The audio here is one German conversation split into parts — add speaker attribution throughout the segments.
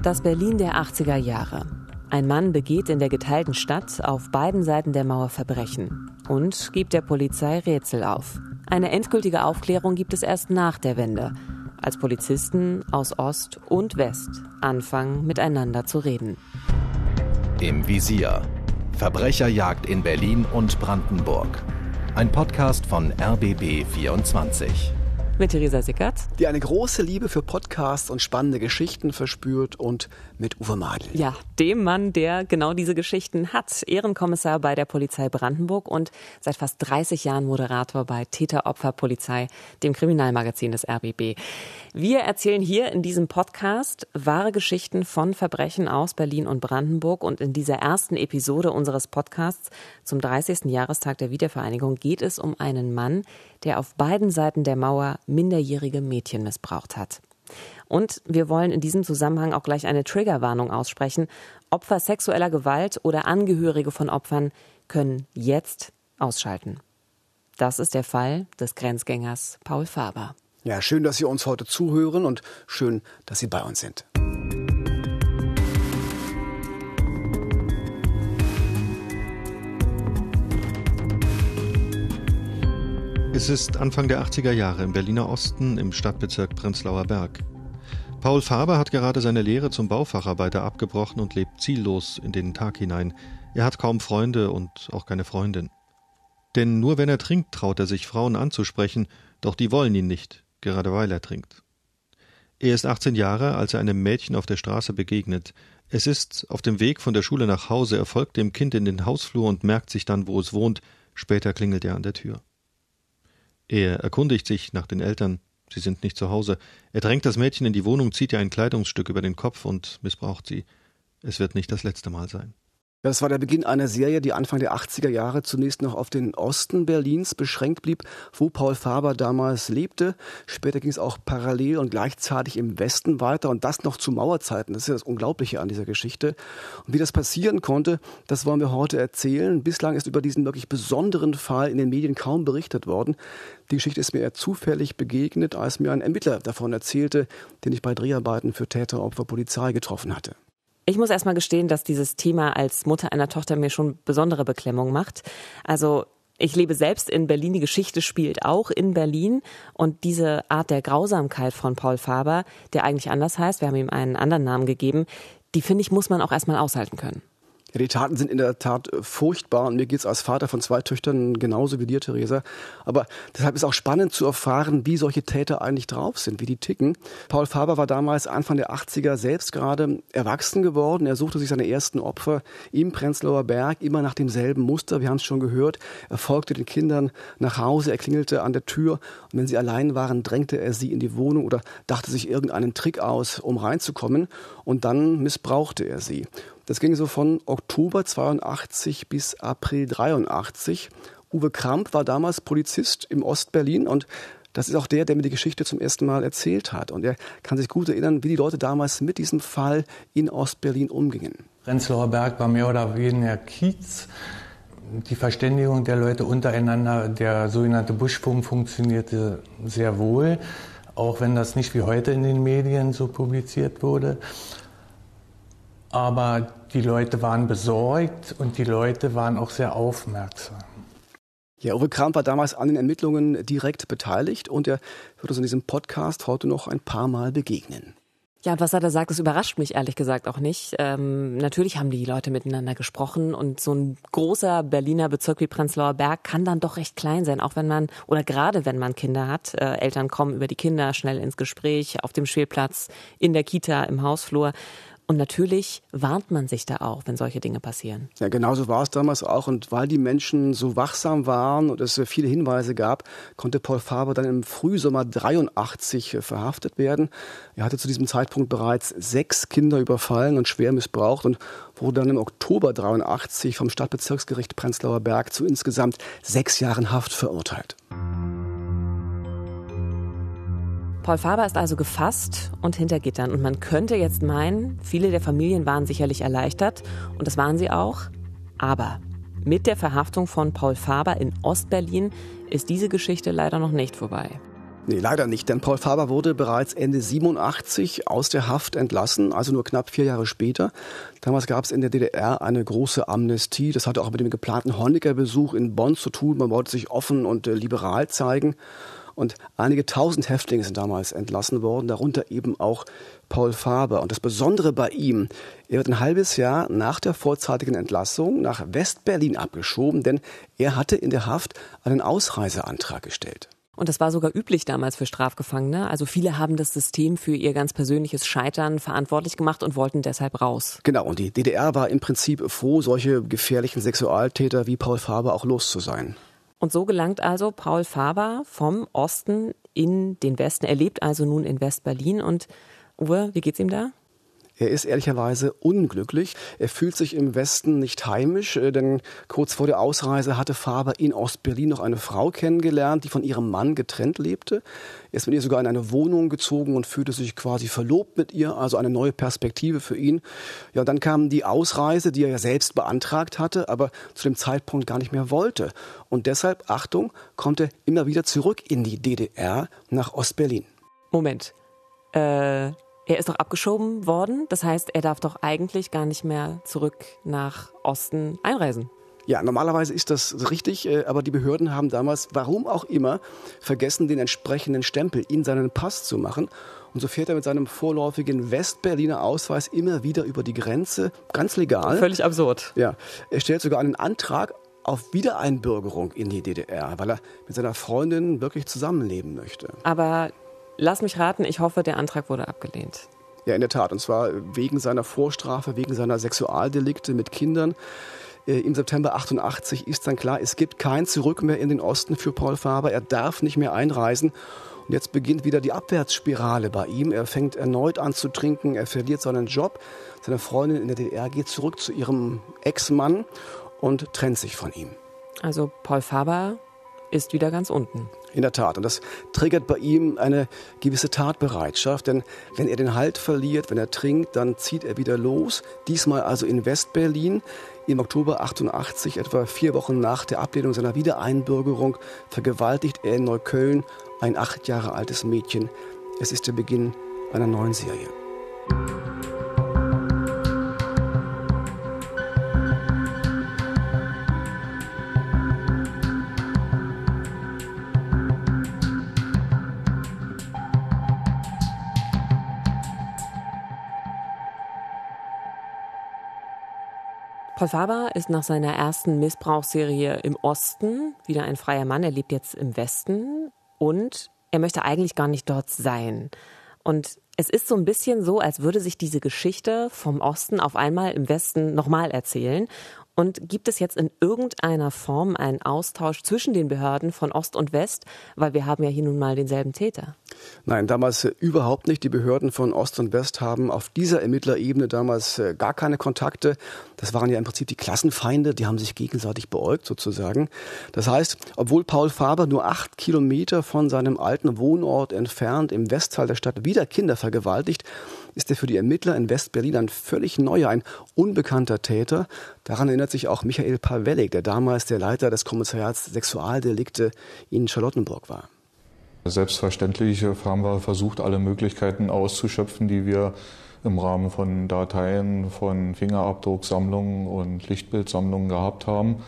Speaker 1: Das Berlin der 80er Jahre. Ein Mann begeht in der geteilten Stadt auf beiden Seiten der Mauer Verbrechen und gibt der Polizei Rätsel auf. Eine endgültige Aufklärung gibt es erst nach der Wende, als Polizisten aus Ost und West anfangen, miteinander zu reden.
Speaker 2: Im Visier. Verbrecherjagd in Berlin und Brandenburg. Ein Podcast von RBB24.
Speaker 1: Mit Theresa Sickert,
Speaker 3: die eine große Liebe für Podcasts und spannende Geschichten verspürt, und mit Uwe Madel.
Speaker 1: Ja, dem Mann, der genau diese Geschichten hat. Ehrenkommissar bei der Polizei Brandenburg und seit fast 30 Jahren Moderator bei Täter-Opfer-Polizei, dem Kriminalmagazin des RBB. Wir erzählen hier in diesem Podcast wahre Geschichten von Verbrechen aus Berlin und Brandenburg. Und in dieser ersten Episode unseres Podcasts zum 30. Jahrestag der Wiedervereinigung geht es um einen Mann, der auf beiden Seiten der Mauer minderjährige Mädchen missbraucht hat. Und wir wollen in diesem Zusammenhang auch gleich eine Triggerwarnung aussprechen. Opfer sexueller Gewalt oder Angehörige von Opfern können jetzt ausschalten. Das ist der Fall des Grenzgängers Paul Faber.
Speaker 3: Ja, schön, dass Sie uns heute zuhören und schön, dass Sie bei uns sind.
Speaker 4: Es ist Anfang der 80er Jahre im Berliner Osten im Stadtbezirk Prenzlauer Berg. Paul Faber hat gerade seine Lehre zum Baufacharbeiter abgebrochen und lebt ziellos in den Tag hinein. Er hat kaum Freunde und auch keine Freundin. Denn nur wenn er trinkt, traut er sich, Frauen anzusprechen, doch die wollen ihn nicht, gerade weil er trinkt. Er ist 18 Jahre, als er einem Mädchen auf der Straße begegnet. Es ist auf dem Weg von der Schule nach Hause, er folgt dem Kind in den Hausflur und merkt sich dann, wo es wohnt. Später klingelt er an der Tür. Er erkundigt sich nach den Eltern. Sie sind nicht zu Hause. Er drängt das Mädchen in die Wohnung, zieht ihr ein Kleidungsstück über den Kopf und missbraucht sie. Es wird nicht das letzte Mal sein.
Speaker 3: Das war der Beginn einer Serie, die Anfang der 80er Jahre zunächst noch auf den Osten Berlins beschränkt blieb, wo Paul Faber damals lebte. Später ging es auch parallel und gleichzeitig im Westen weiter, und das noch zu Mauerzeiten. Das ist ja das Unglaubliche an dieser Geschichte. Und wie das passieren konnte, das wollen wir heute erzählen. Bislang ist über diesen wirklich besonderen Fall in den Medien kaum berichtet worden. Die Geschichte ist mir eher zufällig begegnet, als mir ein Ermittler davon erzählte, den ich bei Dreharbeiten für Täter-Opfer-Polizei getroffen hatte.
Speaker 1: Ich muss erst mal gestehen, dass dieses Thema als Mutter einer Tochter mir schon besondere Beklemmung macht. Also ich lebe selbst in Berlin, die Geschichte spielt auch in Berlin, und diese Art der Grausamkeit von Paul Faber, der eigentlich anders heißt, wir haben ihm einen anderen Namen gegeben, die, finde ich, muss man auch erst mal aushalten können.
Speaker 3: Ja, die Taten sind in der Tat furchtbar, und mir geht es als Vater von 2 Töchtern genauso wie dir, Theresa. Aber deshalb ist auch spannend zu erfahren, wie solche Täter eigentlich drauf sind, wie die ticken. Paul Faber war damals Anfang der 80er selbst gerade erwachsen geworden. Er suchte sich seine ersten Opfer im Prenzlauer Berg, immer nach demselben Muster. Wir haben es schon gehört. Er folgte den Kindern nach Hause, er klingelte an der Tür, und wenn sie allein waren, drängte er sie in die Wohnung oder dachte sich irgendeinen Trick aus, um reinzukommen, und dann missbrauchte er sie. Das ging so von Oktober 82 bis April 83. Uwe Kramp war damals Polizist im Ostberlin, und das ist auch der mir die Geschichte zum ersten Mal erzählt hat. Und er kann sich gut erinnern, wie die Leute damals mit diesem Fall in Ostberlin umgingen.
Speaker 5: Prenzlauer Berg war mehr oder weniger Kiez. Die Verständigung der Leute untereinander, der sogenannte Buschfunk, funktionierte sehr wohl, auch wenn das nicht wie heute in den Medien so publiziert wurde. Aber die Leute waren besorgt und die Leute waren auch sehr aufmerksam.
Speaker 3: Ja, Uwe Kramp war damals an den Ermittlungen direkt beteiligt, und er wird uns in diesem Podcast heute noch ein paar Mal begegnen.
Speaker 1: Ja, und was er da sagt, das überrascht mich ehrlich gesagt auch nicht. Natürlich haben die Leute miteinander gesprochen, und so ein großer Berliner Bezirk wie Prenzlauer Berg kann dann doch recht klein sein, auch wenn man, oder gerade wenn man Kinder hat. Eltern kommen über die Kinder schnell ins Gespräch, auf dem Spielplatz, in der Kita, im Hausflur. Und natürlich warnt man sich da auch, wenn solche Dinge passieren.
Speaker 3: Ja, genau so war es damals auch. Und weil die Menschen so wachsam waren und es viele Hinweise gab, konnte Paul Faber dann im Frühsommer 83 verhaftet werden. Er hatte zu diesem Zeitpunkt bereits 6 Kinder überfallen und schwer missbraucht und wurde dann im Oktober 83 vom Stadtbezirksgericht Prenzlauer Berg zu insgesamt 6 Jahren Haft verurteilt.
Speaker 1: Paul Faber ist also gefasst und hinter Gittern. Und man könnte jetzt meinen, viele der Familien waren sicherlich erleichtert. Und das waren sie auch. Aber mit der Verhaftung von Paul Faber in Ostberlin ist diese Geschichte leider noch nicht vorbei.
Speaker 3: Nee, leider nicht, denn Paul Faber wurde bereits Ende 87 aus der Haft entlassen, also nur knapp 4 Jahre später. Damals gab es in der DDR eine große Amnestie. Das hatte auch mit dem geplanten Honecker-Besuch in Bonn zu tun. Man wollte sich offen und liberal zeigen. Und einige tausend Häftlinge sind damals entlassen worden, darunter eben auch Paul Faber. Und das Besondere bei ihm, er wird ein halbes Jahr nach der vorzeitigen Entlassung nach West-Berlin abgeschoben, denn er hatte in der Haft einen Ausreiseantrag gestellt.
Speaker 1: Und das war sogar üblich damals für Strafgefangene. Also viele haben das System für ihr ganz persönliches Scheitern verantwortlich gemacht und wollten deshalb raus.
Speaker 3: Genau, und die DDR war im Prinzip froh, solche gefährlichen Sexualtäter wie Paul Faber auch los zu sein.
Speaker 1: Und so gelangt also Paul Faber vom Osten in den Westen. Er lebt also nun in West-Berlin. Und Uwe, wie geht's ihm da?
Speaker 3: Er ist ehrlicherweise unglücklich. Er fühlt sich im Westen nicht heimisch, denn kurz vor der Ausreise hatte Faber in Ostberlin noch eine Frau kennengelernt, die von ihrem Mann getrennt lebte. Er ist mit ihr sogar in eine Wohnung gezogen und fühlte sich quasi verlobt mit ihr, also eine neue Perspektive für ihn. Ja, und dann kam die Ausreise, die er ja selbst beantragt hatte, aber zu dem Zeitpunkt gar nicht mehr wollte. Und deshalb, Achtung, kommt er immer wieder zurück in die DDR nach Ostberlin.
Speaker 1: Moment, er ist doch abgeschoben worden, das heißt, er darf doch eigentlich gar nicht mehr zurück nach Osten einreisen.
Speaker 3: Ja, normalerweise ist das richtig, aber die Behörden haben damals, warum auch immer, vergessen, den entsprechenden Stempel in seinen Pass zu machen. Und so fährt er mit seinem vorläufigen Westberliner Ausweis immer wieder über die Grenze, ganz legal.
Speaker 1: Völlig absurd.
Speaker 3: Ja, er stellt sogar einen Antrag auf Wiedereinbürgerung in die DDR, weil er mit seiner Freundin wirklich zusammenleben möchte.
Speaker 1: Aber lass mich raten, ich hoffe, der Antrag wurde abgelehnt.
Speaker 3: Ja, in der Tat. Und zwar wegen seiner Vorstrafe, wegen seiner Sexualdelikte mit Kindern. Im September 88 ist dann klar, es gibt kein Zurück mehr in den Osten für Paul Faber. Er darf nicht mehr einreisen. Und jetzt beginnt wieder die Abwärtsspirale bei ihm. Er fängt erneut an zu trinken. Er verliert seinen Job. Seine Freundin in der DDR geht zurück zu ihrem Ex-Mann und trennt sich von ihm.
Speaker 1: Also Paul Faber ist wieder ganz unten.
Speaker 3: In der Tat. Und das triggert bei ihm eine gewisse Tatbereitschaft. Denn wenn er den Halt verliert, wenn er trinkt, dann zieht er wieder los. Diesmal also in Westberlin. Im Oktober 88, etwa 4 Wochen nach der Ablehnung seiner Wiedereinbürgerung, vergewaltigt er in Neukölln ein 8 Jahre altes Mädchen. Es ist der Beginn einer neuen Serie.
Speaker 1: Paul Faber ist nach seiner ersten Missbrauchsserie im Osten wieder ein freier Mann. Er lebt jetzt im Westen und er möchte eigentlich gar nicht dort sein. Und es ist so ein bisschen so, als würde sich diese Geschichte vom Osten auf einmal im Westen nochmal erzählen. Und gibt es jetzt in irgendeiner Form einen Austausch zwischen den Behörden von Ost und West? Weil wir haben ja hier nun mal denselben Täter.
Speaker 3: Nein, damals überhaupt nicht. Die Behörden von Ost und West haben auf dieser Ermittlerebene damals gar keine Kontakte. Das waren ja im Prinzip die Klassenfeinde, die haben sich gegenseitig beäugt sozusagen. Das heißt, obwohl Paul Faber nur 8 Kilometer von seinem alten Wohnort entfernt im Westteil der Stadt wieder Kinder vergewaltigt, ist er für die Ermittler in West-Berlin ein völlig neuer, ein unbekannter Täter. Daran erinnert sich auch Michael Pawellik, der damals der Leiter des Kommissariats Sexualdelikte in Charlottenburg war.
Speaker 6: Selbstverständlich haben wir versucht, alle Möglichkeiten auszuschöpfen, die wir im Rahmen von Dateien, von Fingerabdrucksammlungen und Lichtbildsammlungen gehabt haben.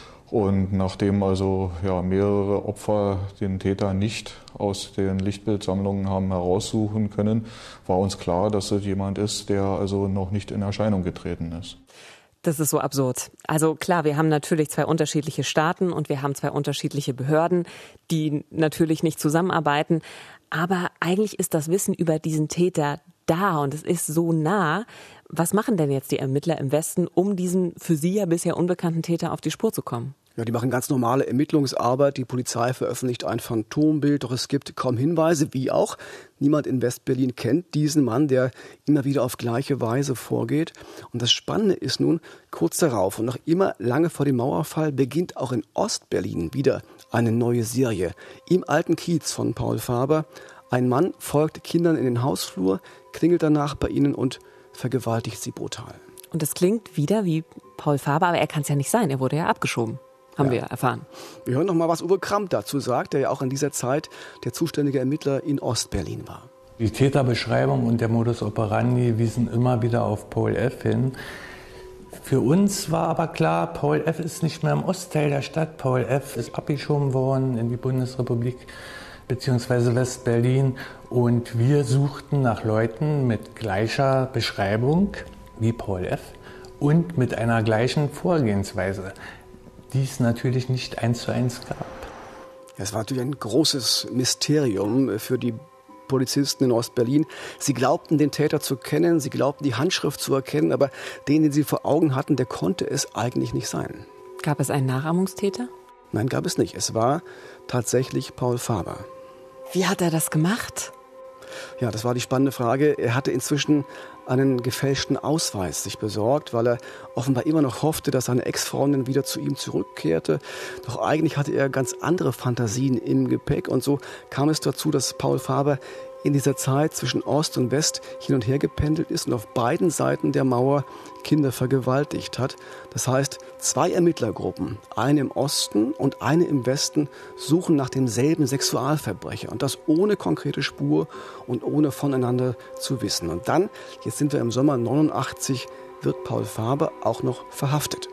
Speaker 6: Und nachdem also mehrere Opfer den Täter nicht aus den Lichtbildsammlungen haben heraussuchen können, war uns klar, dass es jemand ist, der also noch nicht in Erscheinung getreten ist.
Speaker 1: Das ist so absurd. Also klar, wir haben natürlich 2 unterschiedliche Staaten und wir haben 2 unterschiedliche Behörden, die natürlich nicht zusammenarbeiten. Aber eigentlich ist das Wissen über diesen Täter da und es ist so nah. Was machen denn jetzt die Ermittler im Westen, um diesen für sie ja bisher unbekannten Täter auf die Spur zu kommen?
Speaker 3: Ja, die machen ganz normale Ermittlungsarbeit. Die Polizei veröffentlicht ein Phantombild, doch es gibt kaum Hinweise, wie auch. Niemand in Westberlin kennt diesen Mann, der immer wieder auf gleiche Weise vorgeht. Und das Spannende ist nun, kurz darauf und noch immer lange vor dem Mauerfall beginnt auch in Ostberlin wieder eine neue Serie. Im alten Kiez von Paul Faber. Ein Mann folgt Kindern in den Hausflur, klingelt danach bei ihnen und vergewaltigt sie brutal.
Speaker 1: Und das klingt wieder wie Paul Faber, aber er kann es ja nicht sein, er wurde ja abgeschoben. haben wir erfahren.
Speaker 3: Wir hören noch mal, was Uwe Kramp dazu sagt, der ja auch in dieser Zeit der zuständige Ermittler in Ostberlin war.
Speaker 5: Die Täterbeschreibung und der Modus operandi wiesen immer wieder auf Paul F. hin. Für uns war aber klar, Paul F. ist nicht mehr im Ostteil der Stadt. Paul F. ist abgeschoben worden in die Bundesrepublik bzw. West-Berlin. Und wir suchten nach Leuten mit gleicher Beschreibung wie Paul F. und mit einer gleichen Vorgehensweise, die es natürlich nicht 1:1 gab.
Speaker 3: Es war natürlich ein großes Mysterium für die Polizisten in Ostberlin. Sie glaubten, den Täter zu kennen, sie glaubten, die Handschrift zu erkennen, aber den sie vor Augen hatten, der konnte es eigentlich nicht sein.
Speaker 1: Gab es einen Nachahmungstäter?
Speaker 3: Nein, gab es nicht. Es war tatsächlich Paul Faber.
Speaker 1: Wie hat er das gemacht?
Speaker 3: Ja, das war die spannende Frage. Er hatte inzwischen einen gefälschten Ausweis sich besorgt, weil er offenbar immer noch hoffte, dass seine Ex-Freundin wieder zu ihm zurückkehrte. Doch eigentlich hatte er ganz andere Fantasien im Gepäck. Und so kam es dazu, dass Paul Faber in dieser Zeit zwischen Ost und West hin und her gependelt ist und auf beiden Seiten der Mauer Kinder vergewaltigt hat. Das heißt, 2 Ermittlergruppen, eine im Osten und eine im Westen, suchen nach demselben Sexualverbrecher. Und das ohne konkrete Spur und ohne voneinander zu wissen. Und dann, jetzt sind wir im Sommer 89, wird Paul Faber auch noch verhaftet.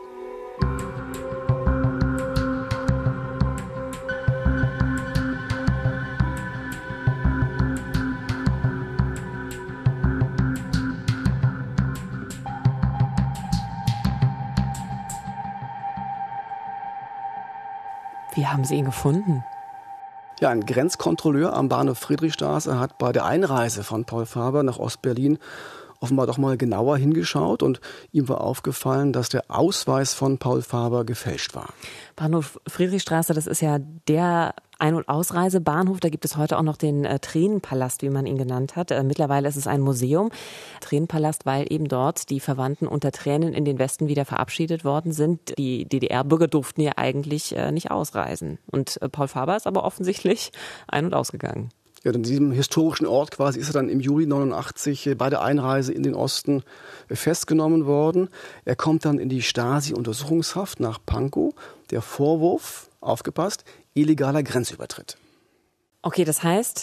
Speaker 1: Wie haben Sie ihn gefunden?
Speaker 3: Ja, ein Grenzkontrolleur am Bahnhof Friedrichstraße hat bei der Einreise von Paul Faber nach Ostberlin offenbar doch mal genauer hingeschaut und ihm war aufgefallen, dass der Ausweis von Paul Faber gefälscht war.
Speaker 1: Bahnhof Friedrichstraße, das ist ja der Ein- und Ausreisebahnhof. Da gibt es heute auch noch den Tränenpalast, wie man ihn genannt hat. Mittlerweile ist es ein Museum. Tränenpalast, weil eben dort die Verwandten unter Tränen in den Westen wieder verabschiedet worden sind. Die DDR-Bürger durften ja eigentlich nicht ausreisen. Und Paul Faber ist aber offensichtlich ein- und ausgegangen.
Speaker 3: Ja, in diesem historischen Ort quasi ist er dann im Juli 89 bei der Einreise in den Osten festgenommen worden. Er kommt dann in die Stasi-Untersuchungshaft nach Pankow. Der Vorwurf, aufgepasst, illegaler Grenzübertritt.
Speaker 1: Okay, das heißt,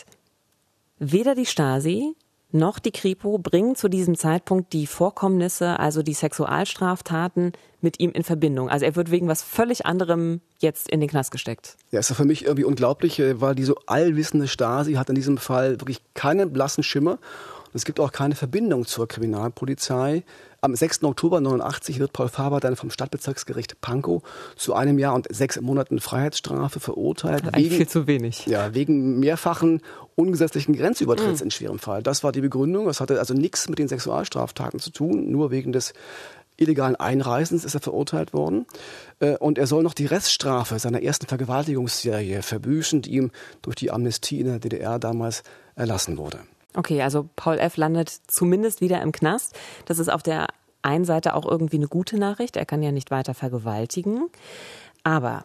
Speaker 1: weder die Stasi noch die Kripo bringen zu diesem Zeitpunkt die Vorkommnisse, also die Sexualstraftaten, mit ihm in Verbindung. Also er wird wegen was völlig anderem jetzt in den Knast gesteckt.
Speaker 3: Ja, ist ja für mich irgendwie unglaublich, weil die so allwissende Stasi hat in diesem Fall wirklich keinen blassen Schimmer. Und es gibt auch keine Verbindung zur Kriminalpolizei. Am 6. Oktober 89 wird Paul Faber dann vom Stadtbezirksgericht Pankow zu 1 Jahr und 6 Monaten Freiheitsstrafe verurteilt.
Speaker 1: Das ist eigentlich viel zu wenig.
Speaker 3: Ja, wegen mehrfachen ungesetzlichen Grenzübertritts in schwerem Fall. Das war die Begründung. Das hatte also nichts mit den Sexualstraftaten zu tun. Nur wegen des illegalen Einreisens ist er verurteilt worden. Und er soll noch die Reststrafe seiner ersten Vergewaltigungsserie verbüßen, die ihm durch die Amnestie in der DDR damals erlassen wurde.
Speaker 1: Okay, also Paul F. landet zumindest wieder im Knast. Das ist auf der einen Seite auch irgendwie eine gute Nachricht. Er kann ja nicht weiter vergewaltigen. Aber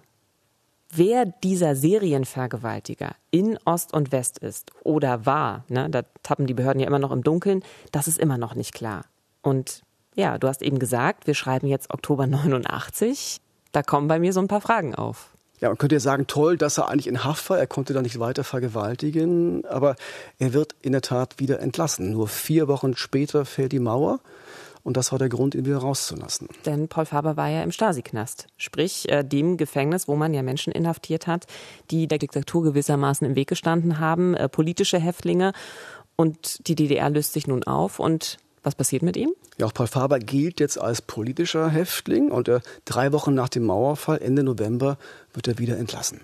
Speaker 1: wer dieser Serienvergewaltiger in Ost und West ist oder war, ne, da tappen die Behörden ja immer noch im Dunkeln, das ist immer noch nicht klar. Und ja, du hast eben gesagt, wir schreiben jetzt Oktober 89. Da kommen bei mir so ein paar Fragen auf.
Speaker 3: Ja, man könnte ja sagen, toll, dass er eigentlich in Haft war. Er konnte da nicht weiter vergewaltigen. Aber er wird in der Tat wieder entlassen. Nur 4 Wochen später fällt die Mauer. Und das war der Grund, ihn wieder rauszulassen.
Speaker 1: Denn Paul Faber war ja im Stasi-Knast. Sprich, dem Gefängnis, wo man ja Menschen inhaftiert hat, die der Diktatur gewissermaßen im Weg gestanden haben. Politische Häftlinge. Und die DDR löst sich nun auf. Und was passiert mit ihm?
Speaker 3: Ja, auch Paul Faber gilt jetzt als politischer Häftling und 3 Wochen nach dem Mauerfall, Ende November, wird er wieder entlassen.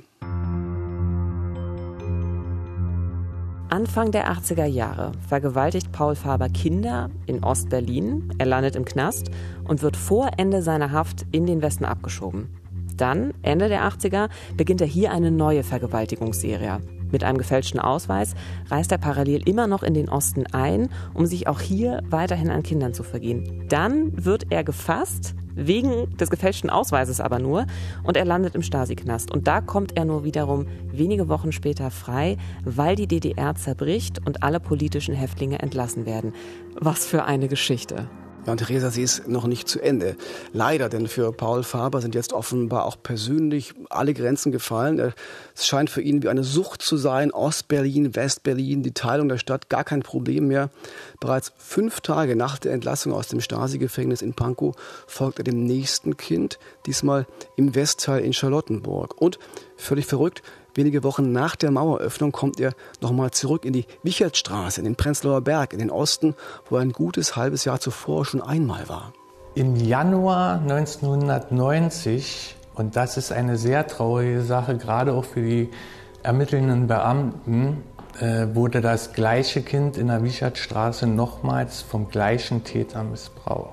Speaker 1: Anfang der 80er Jahre vergewaltigt Paul Faber Kinder in Ostberlin. Er landet im Knast und wird vor Ende seiner Haft in den Westen abgeschoben. Dann, Ende der 80er, beginnt er hier eine neue Vergewaltigungsserie. Mit einem gefälschten Ausweis reist er parallel immer noch in den Osten ein, um sich auch hier weiterhin an Kindern zu vergehen. Dann wird er gefasst, wegen des gefälschten Ausweises aber nur, und er landet im Stasi-Knast. Und da kommt er nur wiederum wenige Wochen später frei, weil die DDR zerbricht und alle politischen Häftlinge entlassen werden. Was für eine Geschichte.
Speaker 3: Ja, und Theresa, sie ist noch nicht zu Ende. Leider, denn für Paul Faber sind jetzt offenbar auch persönlich alle Grenzen gefallen. Es scheint für ihn wie eine Sucht zu sein. Ostberlin, Westberlin, die Teilung der Stadt, gar kein Problem mehr. Bereits 5 Tage nach der Entlassung aus dem Stasi-Gefängnis in Pankow folgt er dem nächsten Kind, diesmal im Westteil in Charlottenburg. Und, völlig verrückt, wenige Wochen nach der Maueröffnung kommt er nochmal zurück in die Wichertstraße, in den Prenzlauer Berg, in den Osten, wo er ein gutes halbes Jahr zuvor schon einmal war.
Speaker 5: Im Januar 1990, und das ist eine sehr traurige Sache, gerade auch für die ermittelnden Beamten, wurde das gleiche Kind in der Wichertstraße nochmals vom gleichen Täter missbraucht.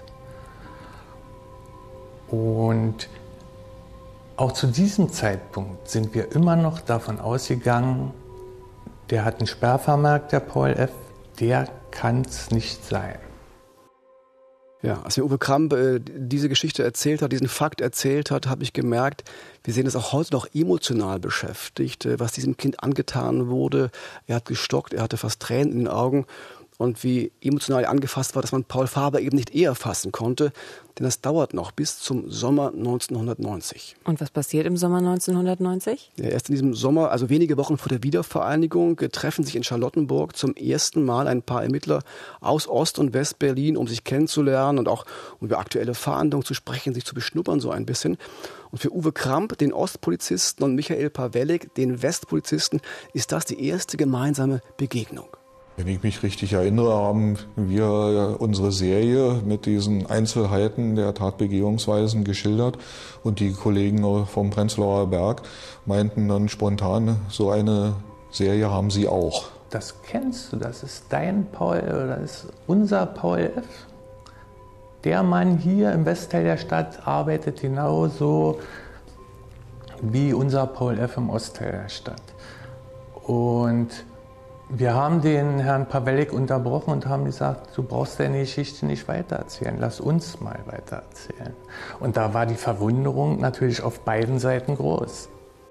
Speaker 5: Und auch zu diesem Zeitpunkt sind wir immer noch davon ausgegangen, der hat einen Sperrvermerk, der Paul F., der kann es nicht sein.
Speaker 3: Ja, als mir Uwe Kramp diese Geschichte erzählt hat, diesen Fakt erzählt hat, habe ich gemerkt, wir sehen es auch heute noch emotional beschäftigt, was diesem Kind angetan wurde. Er hat gestockt, er hatte fast Tränen in den Augen. Und wie emotional angefasst war, dass man Paul Faber eben nicht eher fassen konnte. Denn das dauert noch bis zum Sommer 1990.
Speaker 1: Und was passiert im Sommer 1990?
Speaker 3: Ja, erst in diesem Sommer, also wenige Wochen vor der Wiedervereinigung, treffen sich in Charlottenburg zum ersten Mal ein paar Ermittler aus Ost- und West-Berlin, um sich kennenzulernen und auch um über aktuelle Fahndungen zu sprechen, sich zu beschnuppern so ein bisschen. Und für Uwe Kramp, den Ostpolizisten, und Michael Pawelek, den Westpolizisten, ist das die erste gemeinsame Begegnung.
Speaker 6: Wenn ich mich richtig erinnere, haben wir unsere Serie mit diesen Einzelheiten der Tatbegehungsweisen geschildert und die Kollegen vom Prenzlauer Berg meinten dann spontan, so eine Serie haben sie auch.
Speaker 5: Das kennst du, das ist dein Paul, oder das ist unser Paul F. Der Mann hier im Westteil der Stadt arbeitet genauso wie unser Paul F. im Ostteil der Stadt. Und wir haben den Herrn Pawelek unterbrochen und haben gesagt, du brauchst deine Geschichte nicht weitererzählen, lass uns mal weitererzählen. Und da war die Verwunderung natürlich auf beiden Seiten groß.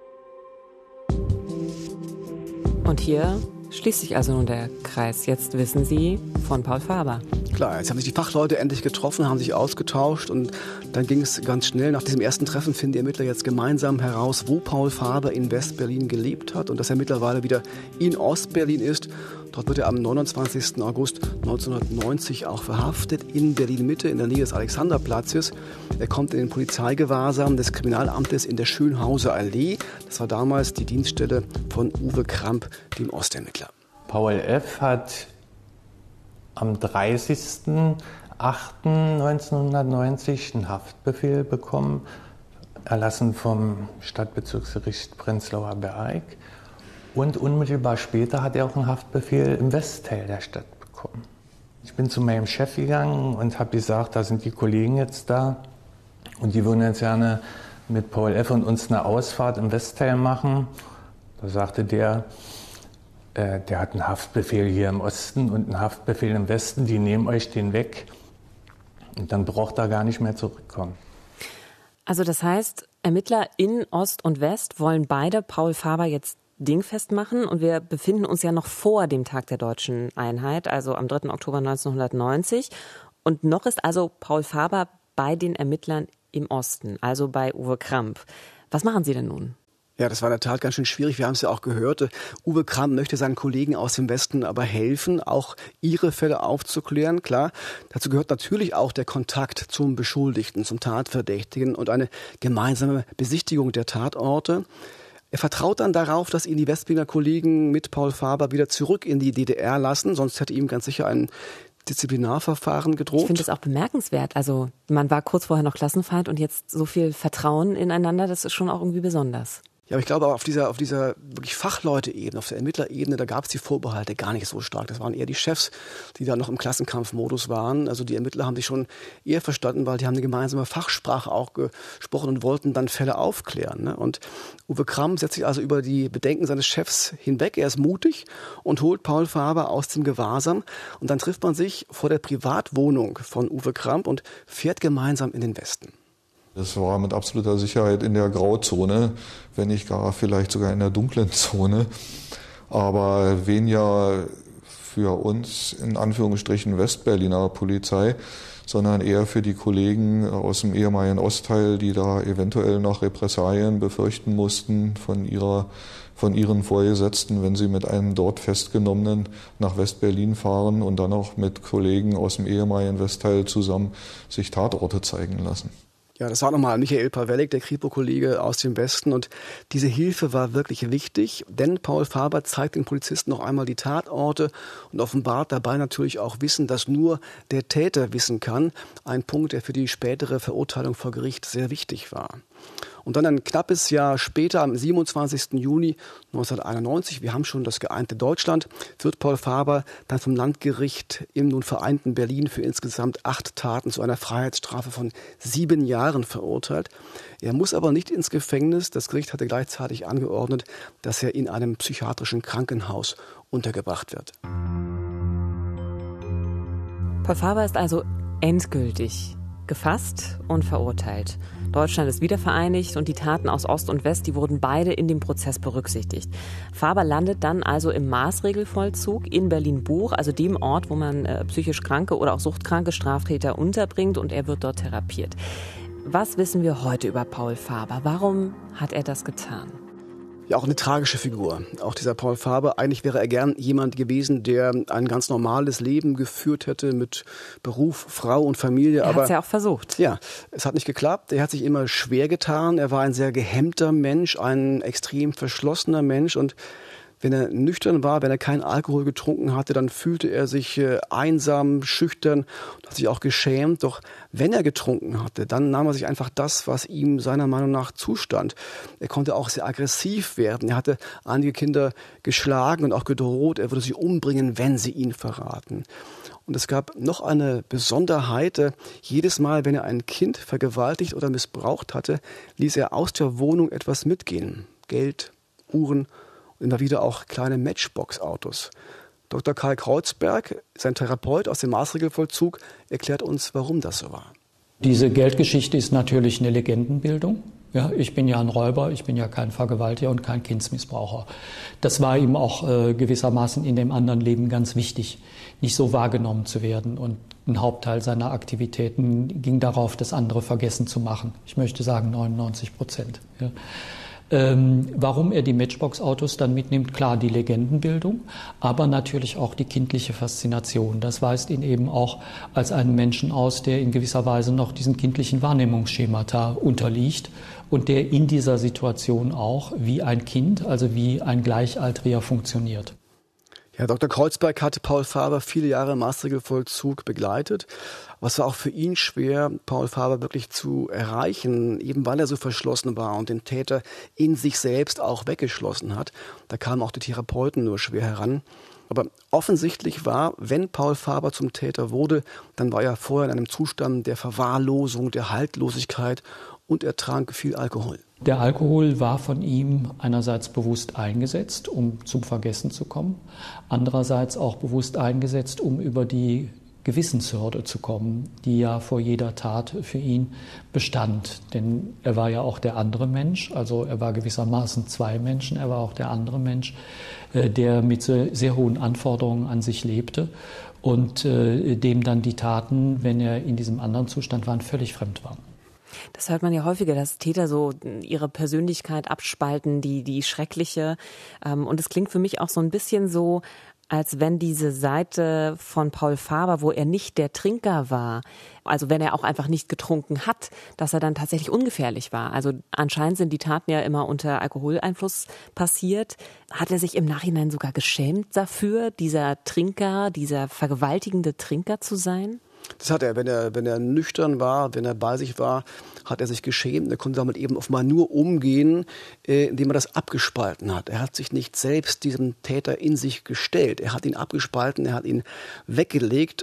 Speaker 1: Und hier schließt sich also nun der Kreis. Jetzt wissen Sie von Paul Faber.
Speaker 3: Klar, jetzt haben sich die Fachleute endlich getroffen, haben sich ausgetauscht und dann ging es ganz schnell. Nach diesem ersten Treffen finden die Ermittler jetzt gemeinsam heraus, wo Paul Faber in Westberlin gelebt hat und dass er mittlerweile wieder in Ostberlin ist. Dort wird er am 29. August 1990 auch verhaftet, in Berlin-Mitte, in der Nähe des Alexanderplatzes. Er kommt in den Polizeigewahrsam des Kriminalamtes in der Schönhauser Allee. Das war damals die Dienststelle von Uwe Kramp, dem Ostermittler.
Speaker 5: Paul F. hat am 30.08.1990 einen Haftbefehl bekommen, erlassen vom Stadtbezirksgericht Prenzlauer Berg. Und unmittelbar später hat er auch einen Haftbefehl im Westteil der Stadt bekommen. Ich bin zu meinem Chef gegangen und habe gesagt, da sind die Kollegen jetzt da und die würden jetzt gerne mit Paul F. und uns eine Ausfahrt im Westteil machen. Da sagte der hat einen Haftbefehl hier im Osten und einen Haftbefehl im Westen, die nehmen euch den weg und dann braucht er gar nicht mehr zurückkommen.
Speaker 1: Also das heißt, Ermittler in Ost und West wollen beide Paul Faber jetzt dingfest machen und wir befinden uns ja noch vor dem Tag der deutschen Einheit, also am 3. Oktober 1990 und noch ist also Paul Faber bei den Ermittlern im Osten, also bei Uwe Kramp. Was machen Sie denn nun?
Speaker 3: Ja, das war in der Tat ganz schön schwierig. Wir haben es ja auch gehört. Uwe Kramp möchte seinen Kollegen aus dem Westen aber helfen, auch ihre Fälle aufzuklären. Klar, dazu gehört natürlich auch der Kontakt zum Beschuldigten, zum Tatverdächtigen und eine gemeinsame Besichtigung der Tatorte. Er vertraut dann darauf, dass ihn die Westberliner Kollegen mit Paul Faber wieder zurück in die DDR lassen. Sonst hätte ihm ganz sicher ein Disziplinarverfahren gedroht.
Speaker 1: Ich finde das auch bemerkenswert. Also man war kurz vorher noch Klassenfeind und jetzt so viel Vertrauen ineinander, das ist schon auch irgendwie besonders.
Speaker 3: Ja, aber ich glaube, auf dieser wirklich Fachleute-Ebene, auf der Ermittlerebene, da gab es die Vorbehalte gar nicht so stark. Das waren eher die Chefs, die da noch im Klassenkampfmodus waren. Also die Ermittler haben sich schon eher verstanden, weil die haben eine gemeinsame Fachsprache auch gesprochen und wollten dann Fälle aufklären. Ne? Und Uwe Kramp setzt sich also über die Bedenken seines Chefs hinweg. Er ist mutig und holt Paul Faber aus dem Gewahrsam. Und dann trifft man sich vor der Privatwohnung von Uwe Kramp und fährt gemeinsam in den Westen.
Speaker 6: Das war mit absoluter Sicherheit in der Grauzone, wenn nicht gar vielleicht sogar in der dunklen Zone. Aber wen ja für uns in Anführungsstrichen Westberliner Polizei, sondern eher für die Kollegen aus dem ehemaligen Ostteil, die da eventuell noch Repressalien befürchten mussten von ihren Vorgesetzten, wenn sie mit einem dort Festgenommenen nach Westberlin fahren und dann auch mit Kollegen aus dem ehemaligen Westteil zusammen sich Tatorte zeigen lassen.
Speaker 3: Ja, das war nochmal Michael Pawellik, der Kripo-Kollege aus dem Westen. Und diese Hilfe war wirklich wichtig, denn Paul Faber zeigt den Polizisten noch einmal die Tatorte und offenbart dabei natürlich auch Wissen, das nur der Täter wissen kann. Ein Punkt, der für die spätere Verurteilung vor Gericht sehr wichtig war. Und dann ein knappes Jahr später, am 27. Juni 1991, wir haben schon das geeinte Deutschland, wird Paul Faber dann vom Landgericht im nun vereinten Berlin für insgesamt 8 Taten zu einer Freiheitsstrafe von 7 Jahren verurteilt. Er muss aber nicht ins Gefängnis. Das Gericht hatte gleichzeitig angeordnet, dass er in einem psychiatrischen Krankenhaus untergebracht wird.
Speaker 1: Paul Faber ist also endgültig gefasst und verurteilt. Deutschland ist wiedervereinigt und die Taten aus Ost und West, die wurden beide in dem Prozess berücksichtigt. Faber landet dann also im Maßregelvollzug in Berlin-Buch, also dem Ort, wo man psychisch kranke oder auch suchtkranke Straftäter unterbringt, und er wird dort therapiert. Was wissen wir heute über Paul Faber? Warum hat er das getan?
Speaker 3: Ja, auch eine tragische Figur. Auch dieser Paul Faber. Eigentlich wäre er gern jemand gewesen, der ein ganz normales Leben geführt hätte mit Beruf, Frau und Familie.
Speaker 1: Er hat es ja auch versucht.
Speaker 3: Ja, es hat nicht geklappt. Er hat sich immer schwer getan. Er war ein sehr gehemmter Mensch, ein extrem verschlossener Mensch. Und wenn er nüchtern war, wenn er keinen Alkohol getrunken hatte, dann fühlte er sich einsam, schüchtern und hat sich auch geschämt. Doch wenn er getrunken hatte, dann nahm er sich einfach das, was ihm seiner Meinung nach zustand. Er konnte auch sehr aggressiv werden. Er hatte einige Kinder geschlagen und auch gedroht, er würde sie umbringen, wenn sie ihn verraten. Und es gab noch eine Besonderheit. Jedes Mal, wenn er ein Kind vergewaltigt oder missbraucht hatte, ließ er aus der Wohnung etwas mitgehen. Geld, Uhren, immer wieder auch kleine Matchbox-Autos. Dr. Karl Kreuzberg, sein Therapeut aus dem Maßregelvollzug, erklärt uns, warum das so war.
Speaker 7: Diese Geldgeschichte ist natürlich eine Legendenbildung. Ja, ich bin ja ein Räuber, ich bin ja kein Vergewaltiger und kein Kindsmissbraucher. Das war ihm auch gewissermaßen in dem anderen Leben ganz wichtig, nicht so wahrgenommen zu werden. Und ein Hauptteil seiner Aktivitäten ging darauf, das andere vergessen zu machen. Ich möchte sagen 99%. Ja. Warum er die Matchbox-Autos dann mitnimmt, klar die Legendenbildung, aber natürlich auch die kindliche Faszination. Das weist ihn eben auch als einen Menschen aus, der in gewisser Weise noch diesen kindlichen Wahrnehmungsschemata unterliegt und der in dieser Situation auch wie ein Kind, also wie ein Gleichaltriger funktioniert.
Speaker 3: Ja, Dr. Kreuzberg hat Paul Faber viele Jahre im Maßregelvollzug begleitet. Aber es war auch für ihn schwer, Paul Faber wirklich zu erreichen, eben weil er so verschlossen war und den Täter in sich selbst auch weggeschlossen hat. Da kamen auch die Therapeuten nur schwer heran. Aber offensichtlich war, wenn Paul Faber zum Täter wurde, dann war er vorher in einem Zustand der Verwahrlosung, der Haltlosigkeit und er trank viel Alkohol.
Speaker 7: Der Alkohol war von ihm einerseits bewusst eingesetzt, um zum Vergessen zu kommen, andererseits auch bewusst eingesetzt, um über die Gewissenshürde zu kommen, die ja vor jeder Tat für ihn bestand. Denn er war ja auch der andere Mensch, also er war gewissermaßen zwei Menschen, er war auch der andere Mensch, der mit sehr hohen Anforderungen an sich lebte und dem dann die Taten, wenn er in diesem anderen Zustand war, völlig fremd waren.
Speaker 1: Das hört man ja häufiger, dass Täter so ihre Persönlichkeit abspalten, die schreckliche. Und es klingt für mich auch so ein bisschen so, als wenn diese Seite von Paul Faber, wo er nicht der Trinker war, also wenn er auch einfach nicht getrunken hat, dass er dann tatsächlich ungefährlich war. Also anscheinend sind die Taten ja immer unter Alkoholeinfluss passiert. Hat er sich im Nachhinein sogar geschämt dafür, dieser Trinker, dieser vergewaltigende Trinker zu sein?
Speaker 3: Das hat er, wenn er nüchtern war, wenn er bei sich war, hat er sich geschämt. Er konnte damit eben offenbar nur umgehen, indem er das abgespalten hat. Er hat sich nicht selbst diesem Täter in sich gestellt. Er hat ihn abgespalten, er hat ihn weggelegt.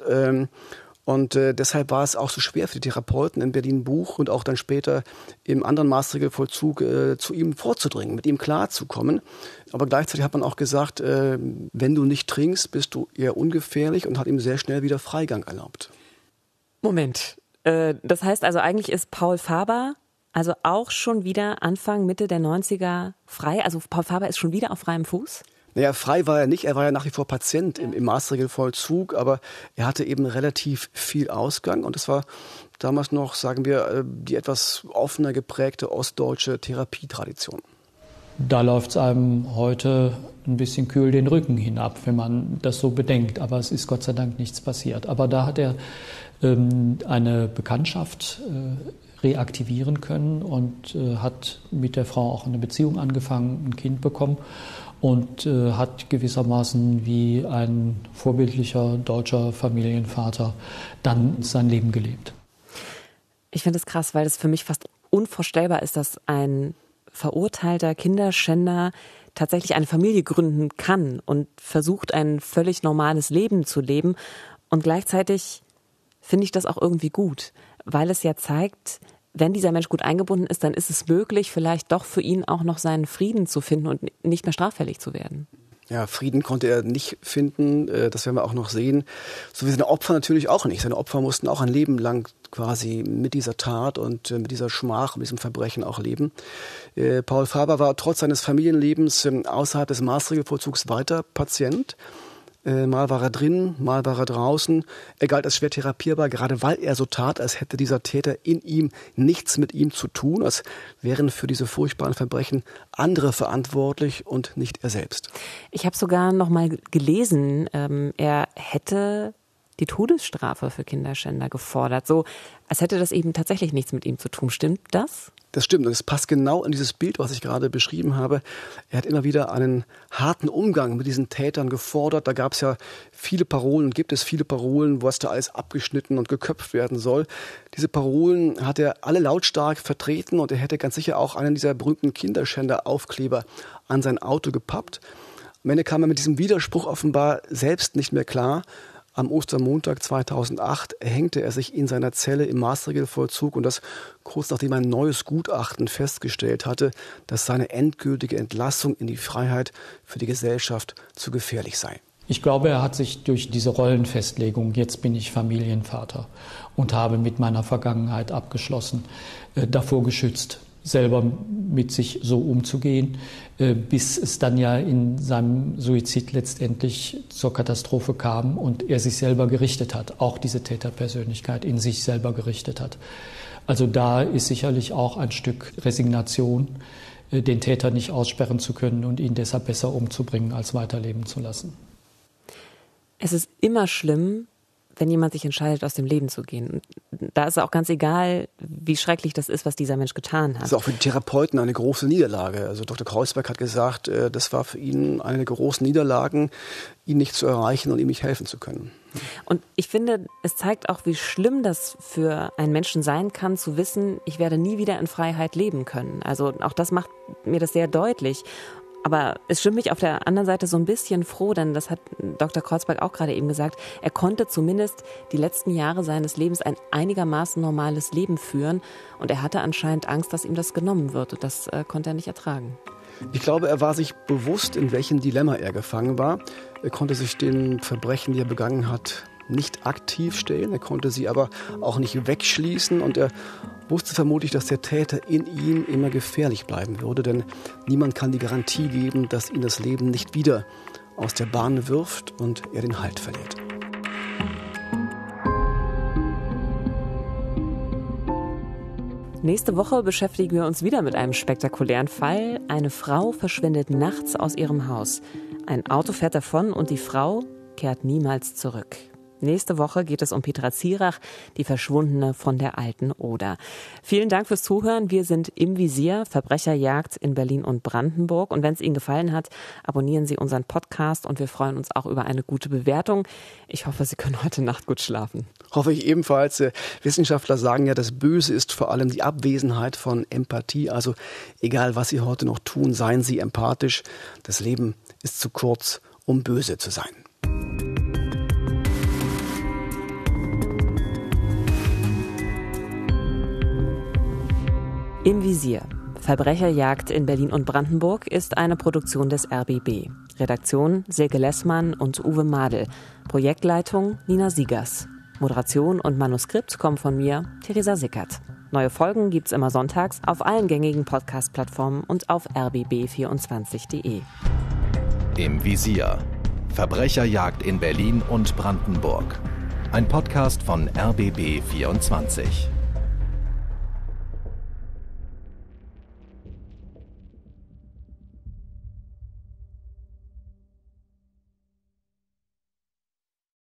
Speaker 3: Und deshalb war es auch so schwer für die Therapeuten in Berlin-Buch und auch dann später im anderen Maßregelvollzug zu ihm vorzudringen, mit ihm klarzukommen. Aber gleichzeitig hat man auch gesagt, wenn du nicht trinkst, bist du eher ungefährlich und hat ihm sehr schnell wieder Freigang erlaubt.
Speaker 1: Moment, das heißt also eigentlich ist Paul Faber also auch schon wieder Anfang, Mitte der 90er frei? Also Paul Faber ist schon wieder auf freiem Fuß?
Speaker 3: Naja, frei war er nicht. Er war ja nach wie vor Patient im Maßregelvollzug, aber er hatte eben relativ viel Ausgang. Und es war damals noch, sagen wir, die etwas offener geprägte ostdeutsche Therapietradition.
Speaker 7: Da läuft es einem heute ein bisschen kühl den Rücken hinab, wenn man das so bedenkt. Aber es ist Gott sei Dank nichts passiert. Aber da hat er eine Bekanntschaft reaktivieren können und hat mit der Frau auch eine Beziehung angefangen, ein Kind bekommen und hat gewissermaßen wie ein vorbildlicher deutscher Familienvater dann sein Leben gelebt.
Speaker 1: Ich finde es krass, weil es für mich fast unvorstellbar ist, dass ein verurteilter Kinderschänder tatsächlich eine Familie gründen kann und versucht, ein völlig normales Leben zu leben. Und gleichzeitig finde ich das auch irgendwie gut, weil es ja zeigt, wenn dieser Mensch gut eingebunden ist, dann ist es möglich, vielleicht doch für ihn auch noch seinen Frieden zu finden und nicht mehr straffällig zu werden.
Speaker 3: Ja, Frieden konnte er nicht finden, das werden wir auch noch sehen. So wie seine Opfer natürlich auch nicht. Seine Opfer mussten auch ein Leben lang quasi mit dieser Tat und mit dieser Schmach, mit diesem Verbrechen auch leben. Paul Faber war trotz seines Familienlebens außerhalb des Maßregelvollzugs weiter Patient. Mal war er drin, mal war er draußen. Er galt als schwer therapierbar, gerade weil er so tat, als hätte dieser Täter in ihm nichts mit ihm zu tun, als wären für diese furchtbaren Verbrechen andere verantwortlich und nicht er selbst.
Speaker 1: Ich habe sogar noch mal gelesen, er hätte die Todesstrafe für Kinderschänder gefordert, so als hätte das eben tatsächlich nichts mit ihm zu tun. Stimmt das?
Speaker 3: Das stimmt und es passt genau in dieses Bild, was ich gerade beschrieben habe. Er hat immer wieder einen harten Umgang mit diesen Tätern gefordert. Da gab es ja viele Parolen, gibt es viele Parolen, was da alles abgeschnitten und geköpft werden soll. Diese Parolen hat er alle lautstark vertreten und er hätte ganz sicher auch einen dieser berühmten Kinderschänder-Aufkleber an sein Auto gepappt. Am Ende kam er mit diesem Widerspruch offenbar selbst nicht mehr klar. Am Ostermontag 2008 hängte er sich in seiner Zelle im Maßregelvollzug und das kurz nachdem ein neues Gutachten festgestellt hatte, dass seine endgültige Entlassung in die Freiheit für die Gesellschaft zu gefährlich sei.
Speaker 7: Ich glaube, er hat sich durch diese Rollenfestlegung, jetzt bin ich Familienvater und habe mit meiner Vergangenheit abgeschlossen, davor geschützt, selber mit sich so umzugehen, bis es dann ja in seinem Suizid letztendlich zur Katastrophe kam und er sich selber gerichtet hat, auch diese Täterpersönlichkeit in sich selber gerichtet hat. Also da ist sicherlich auch ein Stück Resignation, den Täter nicht aussperren zu können und ihn deshalb besser umzubringen, als weiterleben zu lassen.
Speaker 1: Es ist immer schlimm, wenn jemand sich entscheidet, aus dem Leben zu gehen. Da ist auch ganz egal, wie schrecklich das ist, was dieser Mensch getan hat.
Speaker 3: Das ist auch für die Therapeuten eine große Niederlage. Also Dr. Kreuzberg hat gesagt, das war für ihn eine der großen Niederlagen, ihn nicht zu erreichen und ihm nicht helfen zu können.
Speaker 1: Und ich finde, es zeigt auch, wie schlimm das für einen Menschen sein kann, zu wissen, ich werde nie wieder in Freiheit leben können. Also auch das macht mir das sehr deutlich. Aber es stimmt mich auf der anderen Seite so ein bisschen froh, denn das hat Dr. Kreuzberg auch gerade eben gesagt, er konnte zumindest die letzten Jahre seines Lebens ein einigermaßen normales Leben führen und er hatte anscheinend Angst, dass ihm das genommen wird und das konnte er nicht ertragen.
Speaker 3: Ich glaube, er war sich bewusst, in welchem Dilemma er gefangen war. Er konnte sich den Verbrechen, die er begangen hat, nicht aktiv stellen. Er konnte sie aber auch nicht wegschließen und er wusste vermutlich, dass der Täter in ihm immer gefährlich bleiben würde, denn niemand kann die Garantie geben, dass ihn das Leben nicht wieder aus der Bahn wirft und er den Halt verliert.
Speaker 1: Nächste Woche beschäftigen wir uns wieder mit einem spektakulären Fall. Eine Frau verschwindet nachts aus ihrem Haus. Ein Auto fährt davon und die Frau kehrt niemals zurück. Nächste Woche geht es um Petra Zierach, die Verschwundene von der Alten Oder. Vielen Dank fürs Zuhören. Wir sind im Visier, Verbrecherjagd in Berlin und Brandenburg. Und wenn es Ihnen gefallen hat, abonnieren Sie unseren Podcast und wir freuen uns auch über eine gute Bewertung. Ich hoffe, Sie können heute Nacht gut schlafen.
Speaker 3: Hoffe ich ebenfalls. Wissenschaftler sagen ja, das Böse ist vor allem die Abwesenheit von Empathie. Also egal, was Sie heute noch tun, seien Sie empathisch. Das Leben ist zu kurz, um böse zu sein.
Speaker 1: Im Visier. Verbrecherjagd in Berlin und Brandenburg ist eine Produktion des RBB. Redaktion Silke Lessmann und Uwe Madel. Projektleitung Nina Siegers. Moderation und Manuskript kommen von mir, Theresa Sickert. Neue Folgen gibt's immer sonntags auf allen gängigen Podcast-Plattformen und auf rbb24.de.
Speaker 2: Im Visier. Verbrecherjagd in Berlin und Brandenburg. Ein Podcast von RBB 24.